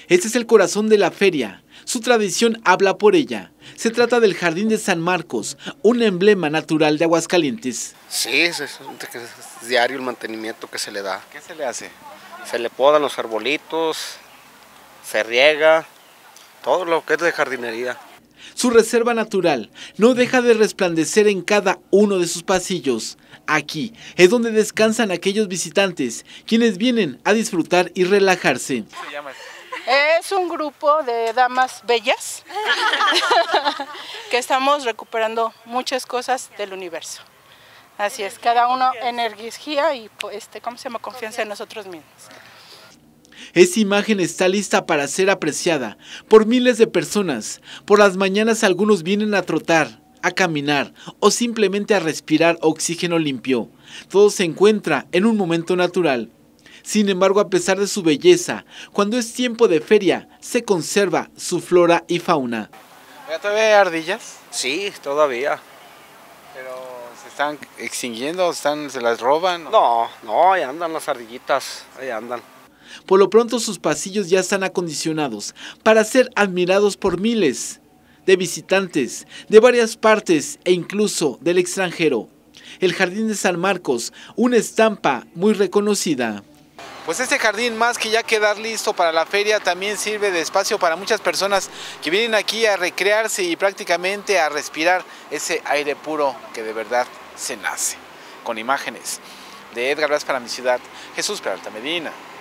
Este es el corazón de la feria. Su tradición habla por ella. Se trata del Jardín de San Marcos, un emblema natural de Aguascalientes. Sí, es diario el mantenimiento que se le da. ¿Qué se le hace? Se le podan los arbolitos, se riega, todo lo que es de jardinería. Su reserva natural no deja de resplandecer en cada uno de sus pasillos. Aquí es donde descansan aquellos visitantes, quienes vienen a disfrutar y relajarse. ¿Cómo se llama? Es un grupo de damas bellas que estamos recuperando muchas cosas del universo. Así es, cada uno energía y confianza en nosotros mismos. Esa imagen está lista para ser apreciada por miles de personas. Por las mañanas algunos vienen a trotar, a caminar o simplemente a respirar oxígeno limpio. Todo se encuentra en un momento natural. Sin embargo, a pesar de su belleza, cuando es tiempo de feria, se conserva su flora y fauna. ¿Todavía hay ardillas? Sí, todavía. ¿Pero se están extinguiendo? ¿Se las roban? No, ahí andan las ardillitas, ahí andan. Por lo pronto sus pasillos ya están acondicionados para ser admirados por miles de visitantes de varias partes e incluso del extranjero. El Jardín de San Marcos, una estampa muy reconocida. Pues este jardín, más que ya quedar listo para la feria, también sirve de espacio para muchas personas que vienen aquí a recrearse y prácticamente a respirar ese aire puro que de verdad se nace. Con imágenes de Edgar Blas para mi ciudad, Jesús Peralta Medina.